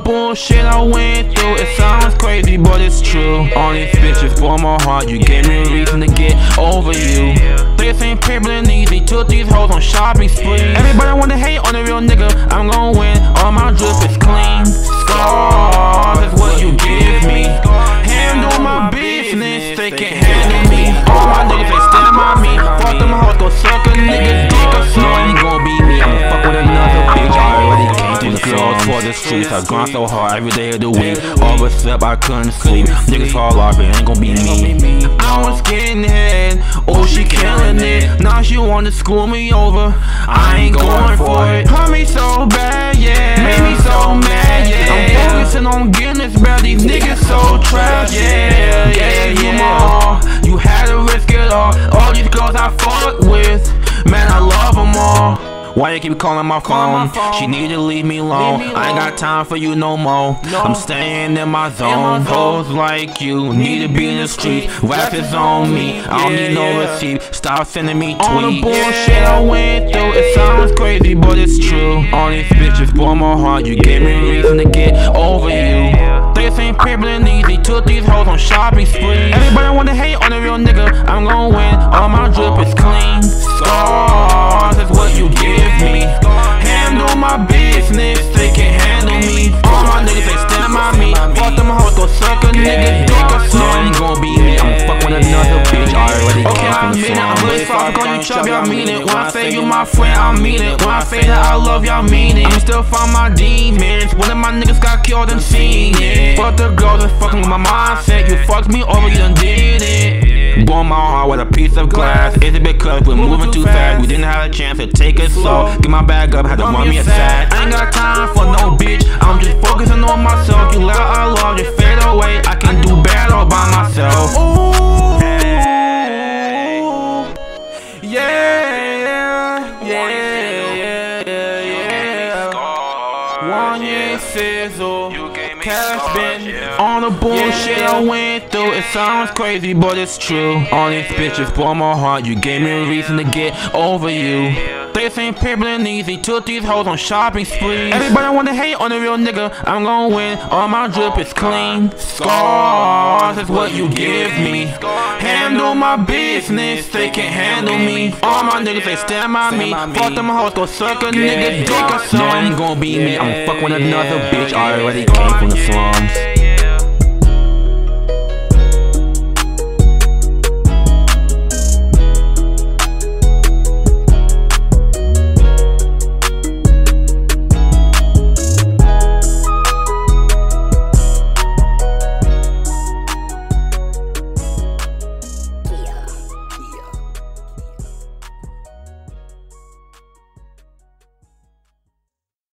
bullshit I went through. It sounds crazy, but it's true. All these bitches for my heart, you gave me a reason to get over you. This ain't paper and easy, took these hoes on shopping sprees. Everybody wanna hate on a real nigga, I'm gon' win. All my drip is clean. Scars is what you give me. Handle my business, they can't handle me. All my niggas, they stand by me. Fuck them hoes, go suck a nigga dick or so. Ain't gon' be me, I'ma fuck with another bitch. I already came through the girls for the streets. I grind so hard every day of the week. Overslept, I couldn't sleep. Niggas fall off, it ain't gon' be me. I was getting head, oh she killing it. Now she wanna school me over, I ain't going for it. Hurt me so bad, yeah, made me so mad, yeah. I'm focusing on getting this bad, these niggas so trash, yeah. You my all, you had to risk it all these girls I fuck with, man I love them all. Why you keep calling my phone? She need to leave me alone. I ain't got time for you no more. I'm staying in my zone. Hoes like you need to be in the street. Rap is on me, I don't need no receipt. Stop sending me tweets. All the bullshit I went through, it sounds crazy, but it's true. All these bitches for my heart, you gave me a reason to get over you. This ain't paper and easy, took these hoes on shopping sprees. Everybody wanna hate on a real nigga, I'm gon' win. All my drip is clean. Scars is what you give me. Handle my business, they can't handle me. All my niggas, they stand by me. Fuck them hoes, go suck a nigga dick or so. Ain't gon' be me, I'ma fuck with another bitch. I already came from the slums. I'm really far from you chubby, I mean it. When I say you my friend, I mean it. When I say that I love you, I mean it. I'm still find my demons. One of my niggas got killed and seen it. Fuck the girls and fucking with my mindset. You fucked me over, you done did it. Blow my heart with a piece of glass. Is it because we're moving too fast? We didn't have a chance to take it slow. Get my bag up, had to run me a sad. I ain't got time for no bitch, I'm just focusing on myself. You let our love just fade away, I can do bad all by myself. Ooh, yeah. 1 year S.I.Z.Z.L.E, HBenton. All the bullshit I went through, it sounds crazy, but it's true. All these bitches for my heart, you gave me a reason to get over you. This ain't paper and easy, took these hoes on shopping sprees. Everybody wanna hate on a real nigga, I'm gon' win. All my drip is clean. Scars is what you give me. Handle my business, they can't handle me. All my niggas, they stand by me. Fuck them hoes, go suck a nigga dick or so. Ain't gon' be me, I'ma fuck with another bitch. I already came from the slums.